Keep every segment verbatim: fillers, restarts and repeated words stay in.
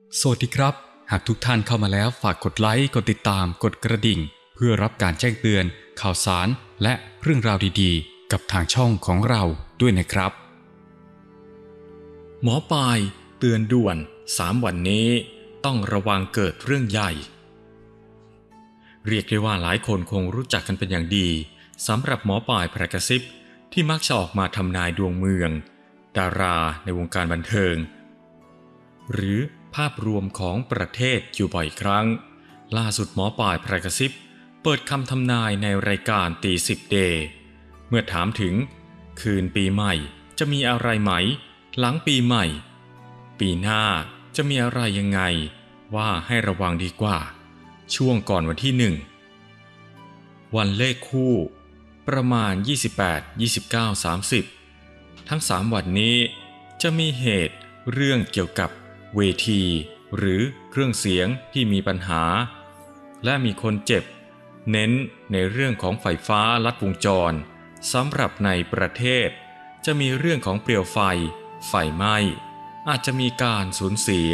สวัสดีครับหากทุกท่านเข้ามาแล้วฝากกดไลค์กดติดตามกดกระดิ่งเพื่อรับการแจ้งเตือนข่าวสารและเรื่องราวดีๆกับทางช่องของเราด้วยนะครับหมอปลายเตือนด่วนสามวันนี้ต้องระวังเกิดเรื่องใหญ่เรียกได้ว่าหลายคนคงรู้จักกันเป็นอย่างดีสำหรับหมอปลายแพร่กระซิบที่มักจะออกมาทำนายดวงเมืองดาราในวงการบันเทิงหรือภาพรวมของประเทศอยู่บ่อยครั้งล่าสุดหมอปลายแพร่กระซิบเปิดคำทำนายในรายการตีสิบเดย์เมื่อถามถึงคืนปีใหม่จะมีอะไรไหมหลังปีใหม่ปีหน้าจะมีอะไรยังไงว่าให้ระวังดีกว่าช่วงก่อนวันที่หนึ่งวันเลขคู่ประมาณยี่สิบแปด ยี่สิบเก้า สามสิบทั้งสามวันนี้จะมีเหตุเรื่องเกี่ยวกับเวทีหรือเครื่องเสียงที่มีปัญหาและมีคนเจ็บเน้นในเรื่องของไฟฟ้าลัดวงจรสำหรับในประเทศจะมีเรื่องของเปลวไฟไฟไหม้อาจจะมีการสูญเสีย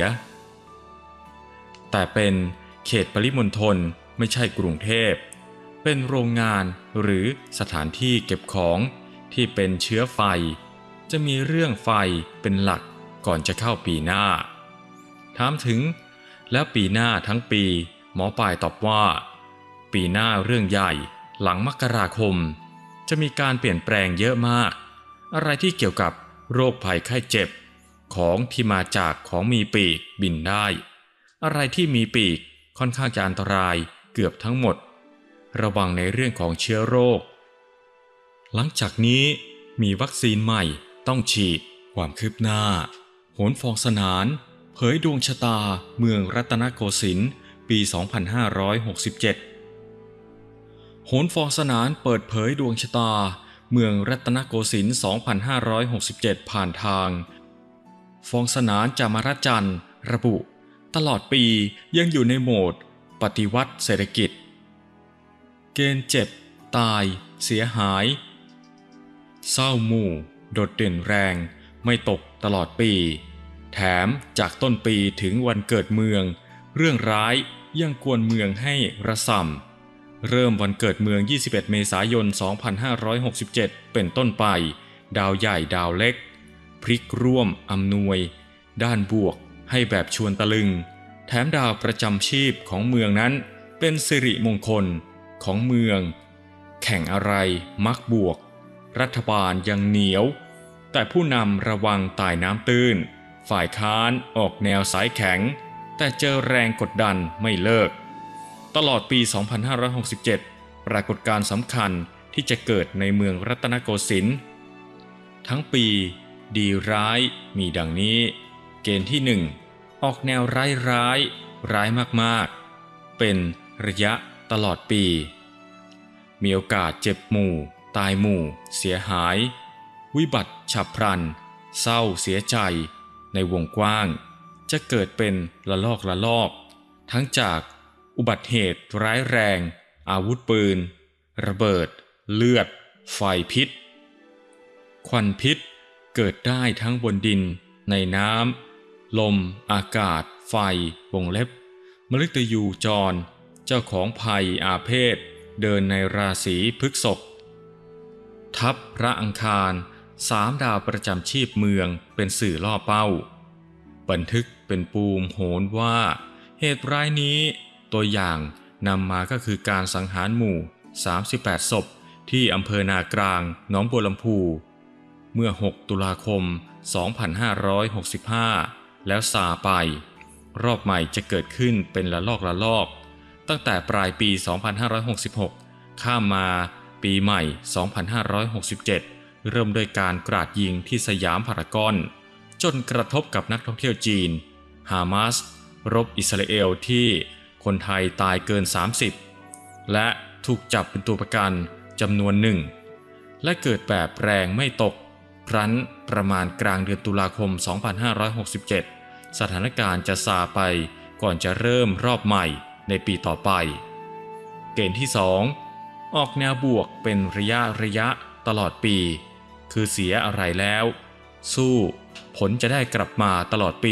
แต่เป็นเขตปริมณฑลไม่ใช่กรุงเทพเป็นโรงงานหรือสถานที่เก็บของที่เป็นเชื้อไฟจะมีเรื่องไฟเป็นหลักก่อนจะเข้าปีหน้าถามถึงแล้วปีหน้าทั้งปีหมอปลายตอบว่าปีหน้าเรื่องใหญ่หลังมกราคมจะมีการเปลี่ยนแปลงเยอะมากอะไรที่เกี่ยวกับโรคภัยไข้เจ็บของที่มาจากของมีปีกบินได้อะไรที่มีปีกค่อนข้างจะอันตรายเกือบทั้งหมดระวังในเรื่องของเชื้อโรคหลังจากนี้มีวัคซีนใหม่ต้องฉีดความคืบหน้าโหนฟองสนานเผยดวงชะตาเมืองรัตนโกสินทร์ปี สองพันห้าร้อยหกสิบเจ็ด โหนฟองสนานเปิดเผยดวงชะตาเมืองรัตนโกสินทร์ สองพันห้าร้อยหกสิบเจ็ด ผ่านทางฟองสนานจามรจันทร์ระบุตลอดปียังอยู่ในโหมดปฏิวัติเศรษฐกิจเกณฑ์เจ็บตายเสียหายเศร้าหมู่โดดเด่นแรงไม่ตกตลอดปีแถมจากต้นปีถึงวันเกิดเมืองเรื่องร้ายยังกวนเมืองให้ระส่ำเริ่มวันเกิดเมืองยี่สิบเอ็ดเมษายนสองพันห้าร้อยหกสิบเจ็ดเป็นต้นไปดาวใหญ่ดาวเล็กพลิกร่วมอำนวยด้านบวกให้แบบชวนตะลึงแถมดาวประจำชีพของเมืองนั้นเป็นสิริมงคลของเมืองแข่งอะไรมักบวกรัฐบาลยังเหนียวแต่ผู้นำระวังตายน้ำตื้นฝ่ายค้านออกแนวสายแข็งแต่เจอแรงกดดันไม่เลิกตลอดปี สองพันห้าร้อยหกสิบเจ็ด ปรากฏการณ์สำคัญที่จะเกิดในเมืองรัตนโกสินทร์ทั้งปีดีร้ายมีดังนี้เกณฑ์ที่หนึ่งออกแนวร้ายร้ายร้ายมากๆเป็นระยะตลอดปีมีโอกาสเจ็บหมู่ตายหมู่เสียหายวิบัติฉับพลันเศร้าเสียใจในวงกว้างจะเกิดเป็นละลอกละลอกทั้งจากอุบัติเหตุร้ายแรงอาวุธปืนระเบิดเลือดไฟพิษควันพิษเกิดได้ทั้งบนดินในน้ำลมอากาศไฟวงเล็บมฤตยูจรเจ้าของภัยอาเพศเดินในราศีพฤษภทับพระอังคารสามดาวประจำชีพเมืองเป็นสื่อล่อเป้าบันทึกเป็นปูมโหนว่าเหตุร้ายนี้ตัวอย่างนำมาก็คือการสังหารหมู่สามสิบแปดศพที่อำเภอนากลางหนองบัวลำพูเมื่อหกตุลาคมสองพันห้าร้อยหกสิบห้าแล้วซาไปรอบใหม่จะเกิดขึ้นเป็นละลอกละลอกตั้งแต่ปลายปีสองพันห้าร้อยหกสิบหกข้ามมาปีใหม่สองพันห้าร้อยหกสิบเจ็ดเริ่มด้วยการกราดยิงที่สยามพารากอนจนกระทบกับนักท่องเที่ยวจีนฮามาสรบอิสราเอลที่คนไทยตายเกินสามสิบและถูกจับเป็นตัวประกันจำนวนหนึ่งและเกิดแบบแรงไม่ตกครั้นประมาณกลางเดือนตุลาคมสองพันห้าร้อยหกสิบเจ็ดสถานการณ์จะซาไปก่อนจะเริ่มรอบใหม่ในปีต่อไปเกณฑ์ที่สองออกแนวบวกเป็นระยะระยะตลอดปีคือเสียอะไรแล้วสู้ผลจะได้กลับมาตลอดปี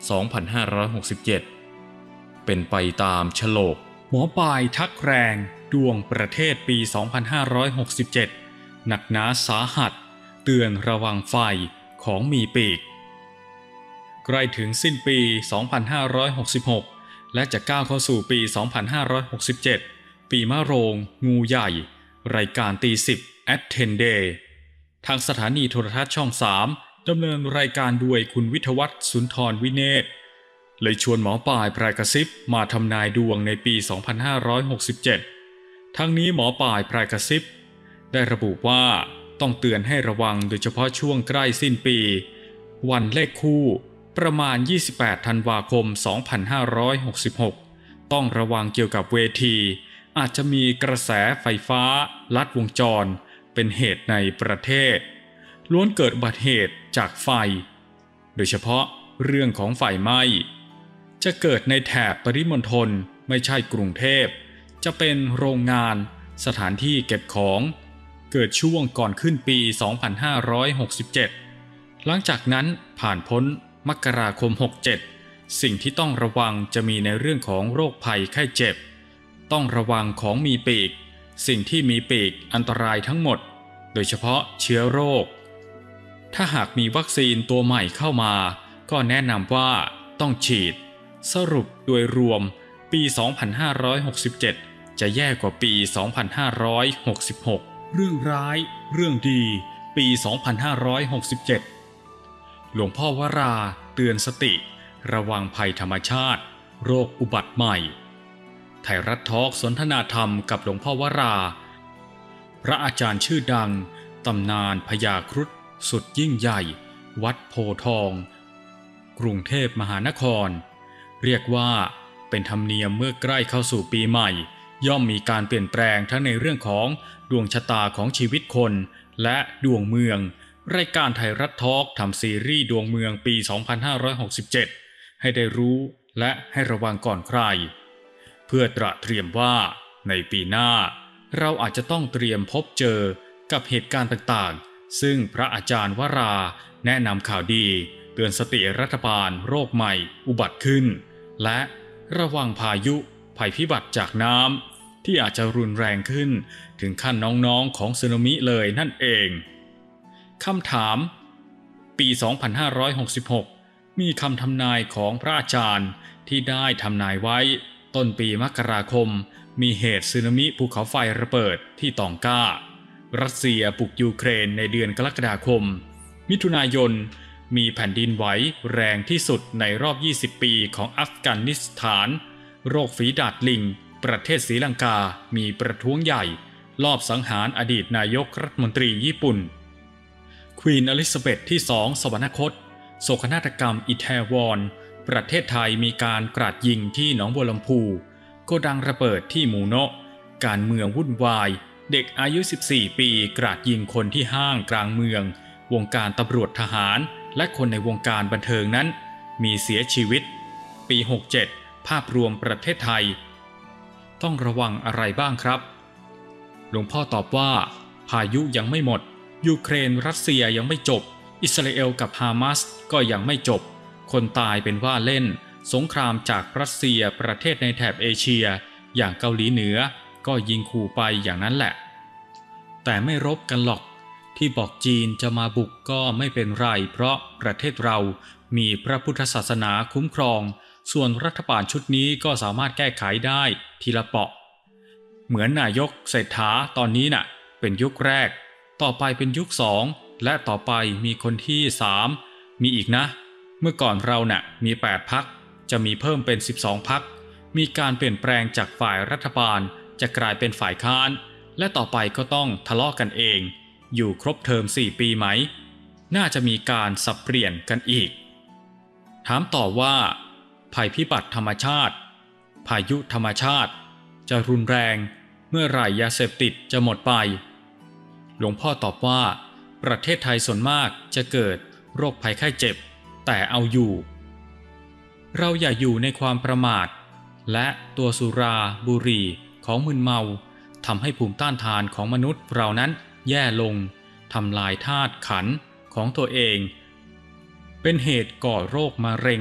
สองพันห้าร้อยหกสิบเจ็ด เป็นไปตามฉลกหมอปลายทักแรงดวงประเทศปี สองพันห้าร้อยหกสิบเจ็ด หนักหนาสาหัสเตือนระวังไฟของมีปีกใกล้ถึงสิ้นปี สองพันห้าร้อยหกสิบหก และจะก้าวเข้าสู่ปี สองพันห้าร้อยหกสิบเจ็ด ปีมะโรงงูใหญ่รายการตีสิบ Attendee ทางสถานีโทรทัศน์ช่องสามดำเนินรายการด้วยคุณวิทยวัฒน์สุนทรวิเนศเลยชวนหมอปลายพรายกระซิบมาทำนายดวงในปี สองพันห้าร้อยหกสิบเจ็ด ทั้งนี้หมอปลายพรายกระซิบได้ระบุว่าต้องเตือนให้ระวังโดยเฉพาะช่วงใกล้สิ้นปีวันเลขคู่ประมาณยี่สิบแปดธันวาคม สองพันห้าร้อยหกสิบหก ต้องระวังเกี่ยวกับเวทีอาจจะมีกระแสไฟฟ้าลัดวงจรเป็นเหตุในประเทศล้วนเกิดอุบัติเหตุจากไฟโดยเฉพาะเรื่องของไฟไหม้จะเกิดในแถบปริมณฑลไม่ใช่กรุงเทพจะเป็นโรงงานสถานที่เก็บของเกิดช่วงก่อนขึ้นปี สองพันห้าร้อยหกสิบเจ็ด หลังจากนั้นผ่านพ้นมกราคม หกสิบเจ็ด สิ่งที่ต้องระวังจะมีในเรื่องของโรคภัยไข้เจ็บต้องระวังของมีปีกสิ่งที่มีปีกอันตรายทั้งหมดโดยเฉพาะเชื้อโรคถ้าหากมีวัคซีนตัวใหม่เข้ามาก็แนะนำว่าต้องฉีดสรุปโดยรวมปี สองพันห้าร้อยหกสิบเจ็ด จะแย่กว่าปี สองพันห้าร้อยหกสิบหก เรื่องร้ายเรื่องดีปี สองพันห้าร้อยหกสิบเจ็ด หลวงพ่อวราเตือนสติระวังภัยธรรมชาติโรคอุบัติใหม่ไทยรัฐทอล์กสนทนาธรรมกับหลวงพ่อวราพระอาจารย์ชื่อดังตำนานพญาครุฑสุดยิ่งใหญ่วัดโพทองกรุงเทพมหานครเรียกว่าเป็นธรรมเนียมเมื่อใกล้เข้าสู่ปีใหม่ย่อมมีการเปลี่ยนแปลงทั้งในเรื่องของดวงชะตาของชีวิตคนและดวงเมืองรายการไทยรัฐทอล์กทำซีรีส์ดวงเมืองปี สองพันห้าร้อยหกสิบเจ็ด ให้ได้รู้และให้ระวังก่อนใครเพื่อตระเตรียมว่าในปีหน้าเราอาจจะต้องเตรียมพบเจอกับเหตุการณ์ต่างๆซึ่งพระอาจารย์วราแนะนำข่าวดีเตือนสติรัฐบาลโรคใหม่อุบัติขึ้นและระวังพายุภัยพิบัติจากน้ำที่อาจจะรุนแรงขึ้นถึงขั้นน้องๆของสึนามิเลยนั่นเองคำถามปี สองพันห้าร้อยหกสิบหก มีคำทำนายของพระอาจารย์ที่ได้ทำนายไว้ต้นปีมกราคมมีเหตุสึนามิภูเขาไฟระเบิดที่ตองก้ารัสเซียบุกยูเครนในเดือนกรกฎาคมมิถุนายนมีแผ่นดินไหวแรงที่สุดในรอบยี่สิบปีของอัฟกานิสถานโรคฝีดาษลิงประเทศศรีลังกามีประท้วงใหญ่ลอบสังหารอดีตนายกรัฐมนตรีญี่ปุ่นควีนอลิซาเบธที่สองสวรรคตโศกนาฏกรรมอิแทวอนประเทศไทยมีการกราดยิงที่หนองบัวลำพูโกดังระเบิดที่หมู่โนะการเมืองวุ่นวายเด็กอายุสิบสี่ปีกราดยิงคนที่ห้างกลางเมืองวงการตำรวจทหารและคนในวงการบันเทิงนั้นมีเสียชีวิตปีหกสิบเจ็ดภาพรวมประเทศไทยต้องระวังอะไรบ้างครับหลวงพ่อตอบว่าพายุยังไม่หมดยูเครนรัสเซียยังไม่จบอิสราเอลกับฮามาสก็ยังไม่จบคนตายเป็นว่าเล่นสงครามจากรัสเซียประเทศในแถบเอเชียอย่างเกาหลีเหนือก็ยิงขู่ไปอย่างนั้นแหละแต่ไม่รบกันหรอกที่บอกจีนจะมาบุกก็ไม่เป็นไรเพราะประเทศเรามีพระพุทธศาสนาคุ้มครองส่วนรัฐบาลชุดนี้ก็สามารถแก้ไขได้ทีละเปาะเหมือนนายกเศรษฐาตอนนี้น่ะเป็นยุคแรกต่อไปเป็นยุคสองและต่อไปมีคนที่สามมีอีกนะเมื่อก่อนเราน่ะมีแปดพรรคจะมีเพิ่มเป็นสิบสองพรรคมีการเปลี่ยนแปลงจากฝ่ายรัฐบาลจะกลายเป็นฝ่ายค้านและต่อไปก็ต้องทะเลาะกันเองอยู่ครบเทอมสี่ปีไหมน่าจะมีการสับเปลี่ยนกันอีกถามต่อว่าภัยพิบัติธรรมชาติพายุธรรมชาติจะรุนแรงเมื่อไหร่ยาเสพติดจะหมดไปหลวงพ่อตอบว่าประเทศไทยส่วนมากจะเกิดโรคภัยไข้เจ็บแต่เอาอยู่เราอย่าอยู่ในความประมาทและตัวสุราบุหรี่ของมึนเมาทำให้ภูมิต้านทานของมนุษย์เรานั้นแย่ลงทำลายธาตุขันธ์ของตัวเองเป็นเหตุก่อโรคมะเร็ง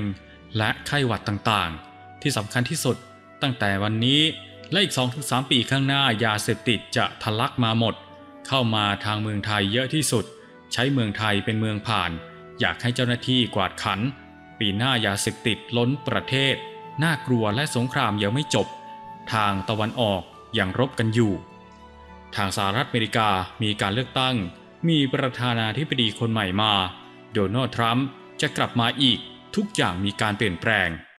และไข้หวัดต่างๆที่สำคัญที่สุดตั้งแต่วันนี้และอีก สองถึงสาม ปีข้างหน้ายาเสพติดจะทะลักมาหมดเข้ามาทางเมืองไทยเยอะที่สุดใช้เมืองไทยเป็นเมืองผ่านอยากให้เจ้าหน้าที่กวาดขันปีหน้ายาเสพติดล้นประเทศน่ากลัวและสงครามยังไม่จบทางตะวันออกยังรบกันอยู่ทางสหรัฐอเมริกามีการเลือกตั้งมีประธานาธิบดีคนใหม่มาโดนัลด์ทรัมป์จะกลับมาอีกทุกอย่างมีการเปลี่ยนแปลง